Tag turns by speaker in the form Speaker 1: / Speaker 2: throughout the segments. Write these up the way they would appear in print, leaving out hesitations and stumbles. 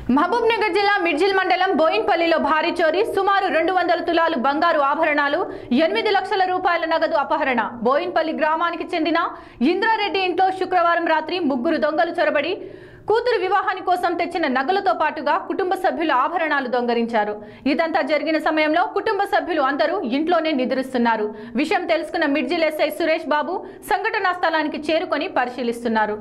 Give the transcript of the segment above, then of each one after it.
Speaker 1: మహబూబ్ నగర్ జిల్లా మిర్జిల్ మండలం బోయిన్పల్లిలో భారీ చోరీ సుమారు 200 తులాలు బంగారు ఆభరణాలు 8 లక్షల రూపాయల నగదు అపహరణ. బోయిన్పల్లి గ్రామానికి చెందిన ఇంద్రారెడ్డి ఇంట్లో శుక్రవారం రాత్రి ముగ్గురు దొంగలు చొరబడి కూతురు వివాహాని కోసం తెచ్చిన నగలతో పాటుగా కుటుంబ సభ్యుల ఆభరణాలు దొంగలించారు. ఇదంతా జరిగిన సమయంలో కుటుంబ సభ్యులు అందరూ ఇంట్లోనే నిద్రిస్తున్నారు. విషయం తెలుసుకున్న మిర్జిల్ ఎస్ఐ సురేష్ బాబు సంఘటనా స్థలానికి చేరుకొని పరిశీలిస్తున్నారు.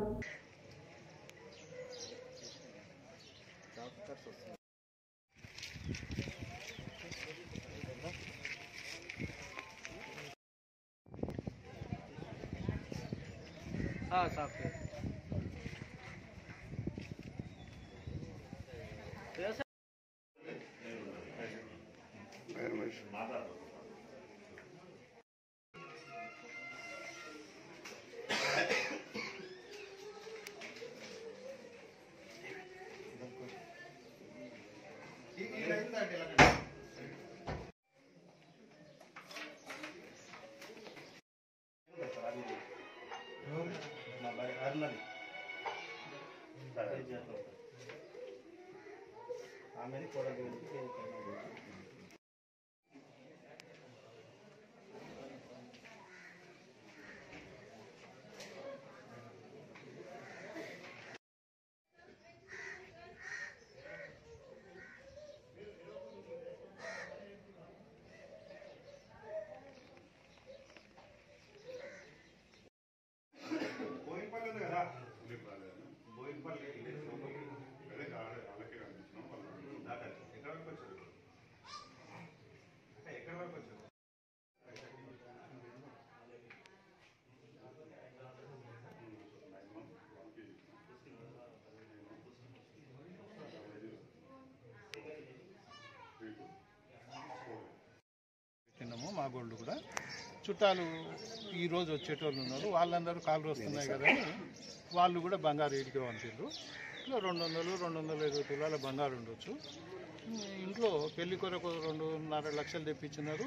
Speaker 2: మా గోల్డ్ కూడా చుట్టాలు ఈరోజు వచ్చేటోళ్ళు ఉన్నారు. వాళ్ళందరూ కాలు వస్తున్నాయి కదా అని వాళ్ళు కూడా బంగారు ఏడికి పంపారు. ఇట్లా 200-220 తులాల బంగారు ఉండొచ్చు. ఇంట్లో పెళ్లి కొరకు 2.5 లక్షలు తెప్పించున్నారు.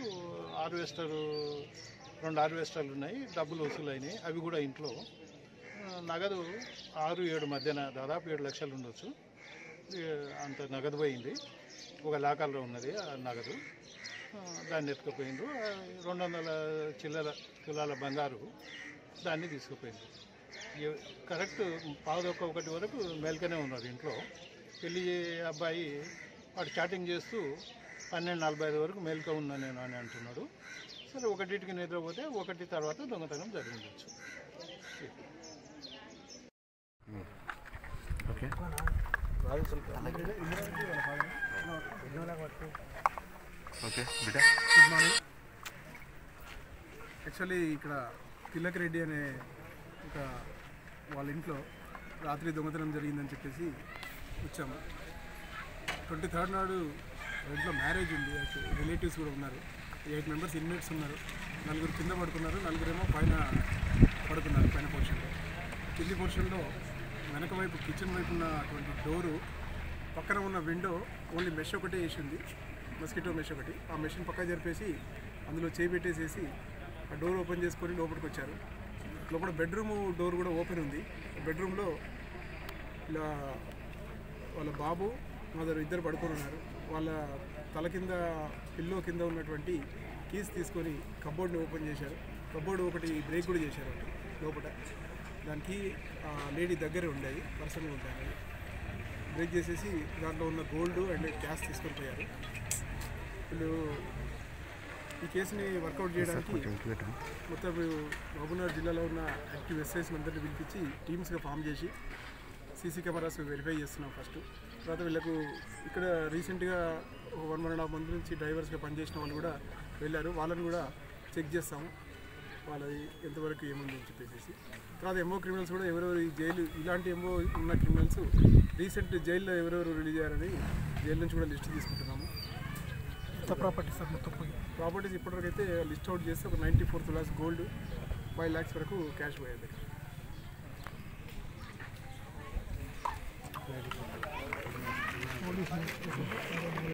Speaker 2: 2 హార్వెస్టర్లు ఉన్నాయి, డబ్బులు వసూలైనాయి. అవి కూడా ఇంట్లో నగదు 6-7 మధ్యన దాదాపు 7 లక్షలు ఉండొచ్చు. అంత నగదు పోయింది. ఒక లాకర్లో ఉన్నది ఆ నగదు. దాన్ని ఎత్తుకుపోయిండ్రు. 200 తులాల బంగారు దాన్ని తీసుకుపోయిండ్రు. కరెక్ట్ 12:01 వరకు మేల్కనే ఉన్నారు ఇంట్లో. పెళ్ళి అబ్బాయి వాడు చాటింగ్ చేస్తూ 12:45 వరకు మేల్క ఉన్నా నేను అని అంటున్నాడు. సరే 1కి నిద్రపోతే 1 తర్వాత దొంగతనం జరిగిండొచ్చు.
Speaker 3: ఓకే ఓకే బిడ్డ
Speaker 4: గుడ్ మార్నింగ్. యాక్చువల్లీ ఇక్కడ తిలక్ రెడ్డి అనే ఒక వాళ్ళ ఇంట్లో రాత్రి దొంగతనం జరిగిందని చెప్పేసి వచ్చాము. 23rd నాడు ఇంట్లో మ్యారేజ్ ఉంది. యాక్చువల్లీ రిలేటివ్స్ కూడా ఉన్నారు. 8 మెంబర్స్ ఇన్మేట్స్ ఉన్నారు. 4 కింద పడుకున్నారు, 4 పైన పడుకున్నారు. పైన పోర్షన్లో, కింది పోర్షన్లో వెనక వైపు కిచెన్ వైపు ఉన్నటువంటి డోరు పక్కన ఉన్న విండో ఓన్లీ మెష్ ఒకటే వేసింది, మస్కిటో మెష్ ఒకటి. ఆ మెషిన్ పక్క జరిపేసి అందులో చేయి పెట్టేసేసి ఆ డోర్ ఓపెన్ చేసుకొని లోపలికి వచ్చారు. లోపల బెడ్రూమ్ డోర్ కూడా ఓపెన్ ఉంది. బెడ్రూమ్లో ఇలా వాళ్ళ బాబు మదర్ ఇద్దరు పడుకొని ఉన్నారు. వాళ్ళ తల కింద పిల్లో కింద ఉన్నటువంటి కీస్ తీసుకొని కబోర్డ్ని ఓపెన్ చేశారు. కబోర్డ్ ఒకటి బ్రేక్ కూడా చేశారు లోపల. దానికి లేడీ దగ్గరే ఉండేది, పర్సనల్ ఉంటాయి. బ్రేక్ చేసేసి దాంట్లో ఉన్న గోల్డ్ అండ్ క్యాష్ తీసుకొని పోయారు. వీళ్ళు ఈ కేసుని వర్కౌట్ చేయడానికి మొత్తం మహబూబ్నగర్ జిల్లాలో ఉన్న యాక్టివ్ ఎస్ఐస్ని అందరినీ పిలిపించి టీమ్స్గా ఫామ్ చేసి సీసీ కెమెరాస్ వెరిఫై చేస్తున్నాం ఫస్ట్. తర్వాత వీళ్ళకు ఇక్కడ రీసెంట్గా 1.5 మంత్ నుంచి డ్రైవర్స్గా పనిచేసిన వాళ్ళు కూడా వెళ్ళారు. వాళ్ళని కూడా చెక్ చేస్తాము, వాళ్ళది ఎంతవరకు ఏముంది అని చెప్పేసి. తర్వాత ఎంఓ క్రిమినల్స్ కూడా ఎవరెవరు ఈ జైలు ఇలాంటి ఎంఓ ఉన్న క్రిమినల్స్ రీసెంట్ జైల్లో ఎవరెవరు రిలీజ్ అయ్యారని జైలు నుంచి కూడా లిస్ట్ తీసుకుంటున్నాము. ప్రాపర్టీస్ మొత్తం ప్రాపర్టీస్ ఇప్పటివరకు అయితే లిస్ట్ అవుట్ చేస్తే ఒక 94 తులాస్ గోల్డ్, 5 lakhs వరకు క్యాష్ పోయేది.